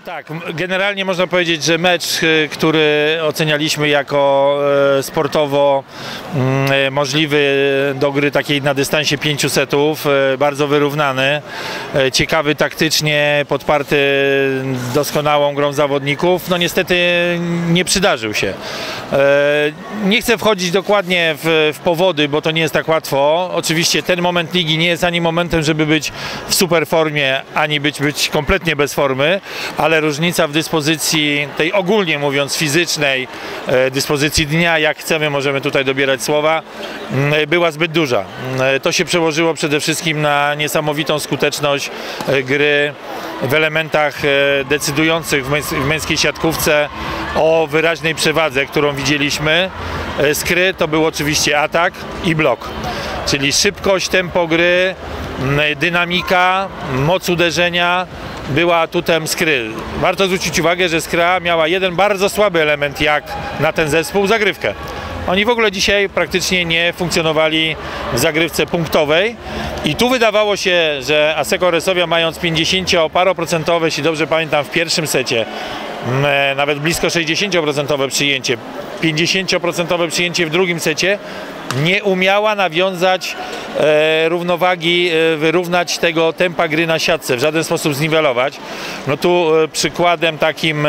Tak, generalnie można powiedzieć, że mecz, który ocenialiśmy jako sportowo możliwy do gry takiej na dystansie 5 setów, bardzo wyrównany, ciekawy taktycznie, podparty doskonałą grą zawodników, no niestety nie przydarzył się. Nie chcę wchodzić dokładnie w powody, bo to nie jest tak łatwo. Oczywiście ten moment ligi nie jest ani momentem, żeby być w super formie, ani być kompletnie bez formy, ale różnica w dyspozycji tej, ogólnie mówiąc, fizycznej, dyspozycji dnia, jak chcemy, możemy tutaj dobierać słowa, była zbyt duża. To się przełożyło przede wszystkim na niesamowitą skuteczność gry w elementach decydujących w męskiej siatkówce o wyraźnej przewadze, którą widzieliśmy. Skry to był oczywiście atak i blok, czyli szybkość, tempo gry, dynamika, moc uderzenia była atutem Skry. Warto zwrócić uwagę, że Skra miała jeden bardzo słaby element jak na ten zespół, zagrywkę. Oni w ogóle dzisiaj praktycznie nie funkcjonowali w zagrywce punktowej i tu wydawało się, że Asseco Resovia, mając 50-paroprocentowe, jeśli dobrze pamiętam, w pierwszym secie, nawet blisko 60% przyjęcie, 50% przyjęcie w drugim secie, nie umiała nawiązać równowagi, wyrównać tego tempa gry na siatce, w żaden sposób zniwelować. No tu przykładem takim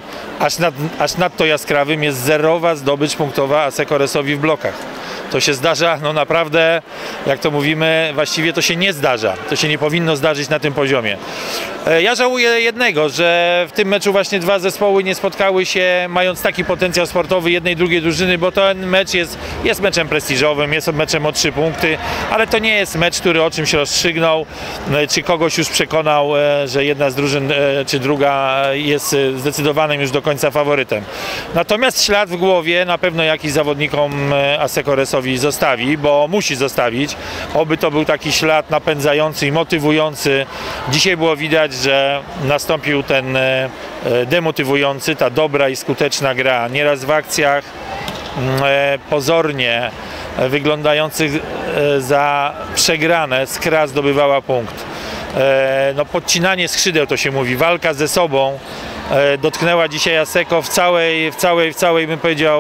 aż nadto jaskrawym jest zerowa zdobycz punktowa Asseco Resovii w blokach. To się zdarza, no naprawdę, jak to mówimy, właściwie to się nie zdarza. To się nie powinno zdarzyć na tym poziomie. Ja żałuję jednego, że w tym meczu właśnie dwa zespoły nie spotkały się, mając taki potencjał sportowy jednej i drugiej drużyny, bo ten mecz jest meczem prestiżowym, jest meczem o 3 punkty, ale to nie jest mecz, który o czymś rozstrzygnął, czy kogoś już przekonał, że jedna z drużyn, czy druga jest zdecydowanym już do końca faworytem. Natomiast ślad w głowie na pewno jakiś zawodnikom Asseco Resovii zostawi, bo musi zostawić. Oby to był taki ślad napędzający i motywujący. Dzisiaj było widać, że nastąpił ten demotywujący, ta dobra i skuteczna gra. Nieraz w akcjach pozornie wyglądających za przegrane Skra zdobywała punkt. No, podcinanie skrzydeł, to się mówi, walka ze sobą dotknęła dzisiaj Asseco w całej bym powiedział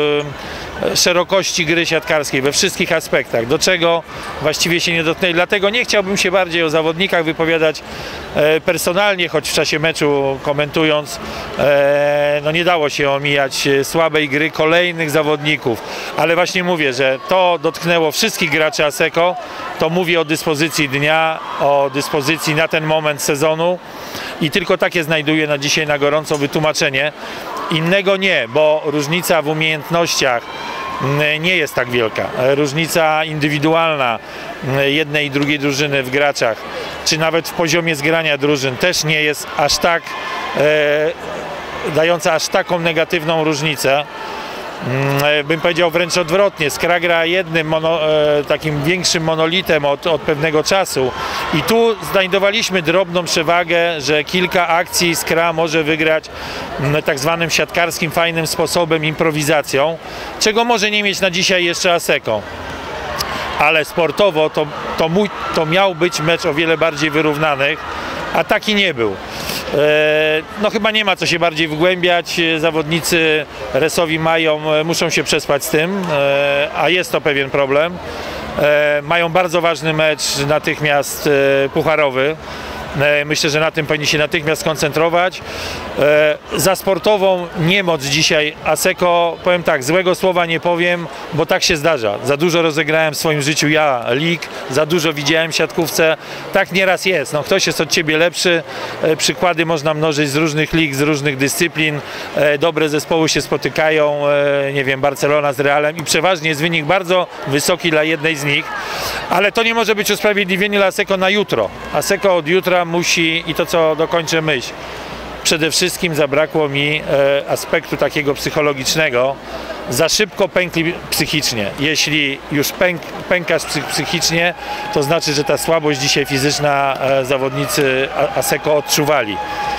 szerokości gry siatkarskiej, we wszystkich aspektach, do czego właściwie się nie dotknęli. Dlatego nie chciałbym się bardziej o zawodnikach wypowiadać personalnie, choć w czasie meczu komentując, no nie dało się omijać słabej gry kolejnych zawodników, ale właśnie mówię, że to dotknęło wszystkich graczy Asseco, to mówię o dyspozycji dnia, o dyspozycji na ten moment sezonu i tylko takie znajduję na dzisiaj na gorąco wytłumaczenie. Innego nie, bo różnica w umiejętnościach nie jest tak wielka. Różnica indywidualna jednej i drugiej drużyny w graczach, czy nawet w poziomie zgrania drużyn też nie jest aż tak dająca aż taką negatywną różnicę. Bym powiedział wręcz odwrotnie, Skra gra jednym takim większym monolitem od pewnego czasu i tu znajdowaliśmy drobną przewagę, że kilka akcji Skra może wygrać tak zwanym siatkarskim fajnym sposobem, improwizacją, czego może nie mieć na dzisiaj jeszcze Asseco. Ale sportowo to miał być mecz o wiele bardziej wyrównany, a taki nie był. No chyba nie ma co się bardziej wgłębiać, zawodnicy Resovii muszą się przespać z tym, a jest to pewien problem. Mają bardzo ważny mecz natychmiast pucharowy. Myślę, że na tym powinni się natychmiast skoncentrować. Za sportową niemoc dzisiaj Asseco, powiem tak, złego słowa nie powiem, bo tak się zdarza. Za dużo rozegrałem w swoim życiu lig, za dużo widziałem w siatkówce. Tak nieraz jest. No, ktoś jest od ciebie lepszy. Przykłady można mnożyć z różnych lig, z różnych dyscyplin. Dobre zespoły się spotykają, nie wiem, Barcelona z Realem i przeważnie jest wynik bardzo wysoki dla jednej z nich. Ale to nie może być usprawiedliwienie dla Asseco na jutro. Asseco od jutra musi, i to co dokończę myśl, przede wszystkim zabrakło mi aspektu takiego psychologicznego. Za szybko pękli psychicznie. Jeśli już pękasz psychicznie, to znaczy, że ta słabość dzisiaj fizyczna zawodnicy Asseco odczuwali.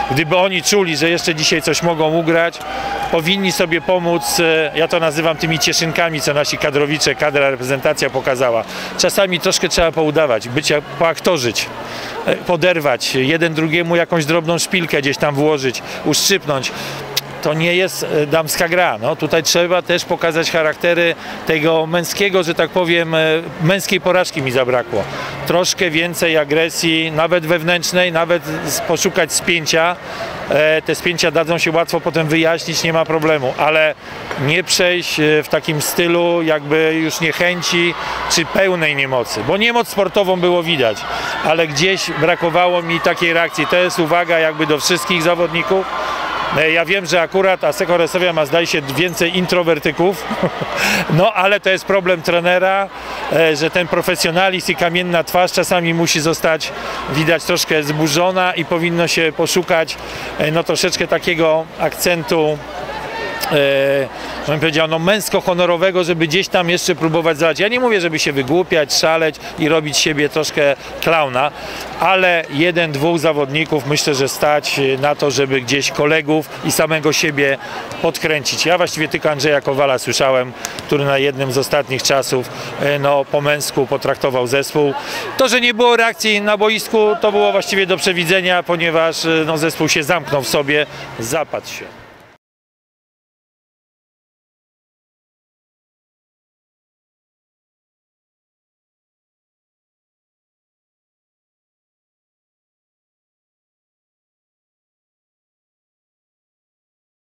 gdyby oni czuli, że jeszcze dzisiaj coś mogą ugrać, powinni sobie pomóc, ja to nazywam tymi cieszynkami, co nasi kadrowicze, kadra, reprezentacja pokazała. Czasami troszkę trzeba poudawać, poaktorzyć, poderwać, jeden drugiemu jakąś drobną szpilkę gdzieś tam włożyć, uszczypnąć. To nie jest damska gra. No, tutaj trzeba też pokazać charaktery tego męskiego, że tak powiem, męskiej porażki mi zabrakło. Troszkę więcej agresji, nawet wewnętrznej, nawet poszukać spięcia. Te spięcia dadzą się łatwo potem wyjaśnić, nie ma problemu, ale nie przejść w takim stylu jakby już niechęci czy pełnej niemocy, bo niemoc sportową było widać, ale gdzieś brakowało mi takiej reakcji. To jest uwaga jakby do wszystkich zawodników. Ja wiem, że akurat Asseco Resovia ma, zdaje się, więcej introwertyków, no ale to jest problem trenera, że ten profesjonalizm i kamienna twarz czasami musi zostać, widać, troszkę zburzona i powinno się poszukać no troszeczkę takiego akcentu, bym powiedział, no męsko-honorowego, żeby gdzieś tam jeszcze próbować zadać. Ja nie mówię, żeby się wygłupiać, szaleć i robić siebie troszkę klauna, ale jeden, dwóch zawodników myślę, że stać na to, żeby gdzieś kolegów i samego siebie podkręcić. Ja właściwie tylko Andrzeja Kowala słyszałem, który na jednym z ostatnich czasów no, po męsku potraktował zespół. To, że nie było reakcji na boisku, to było właściwie do przewidzenia, ponieważ no, zespół się zamknął w sobie, zapadł się.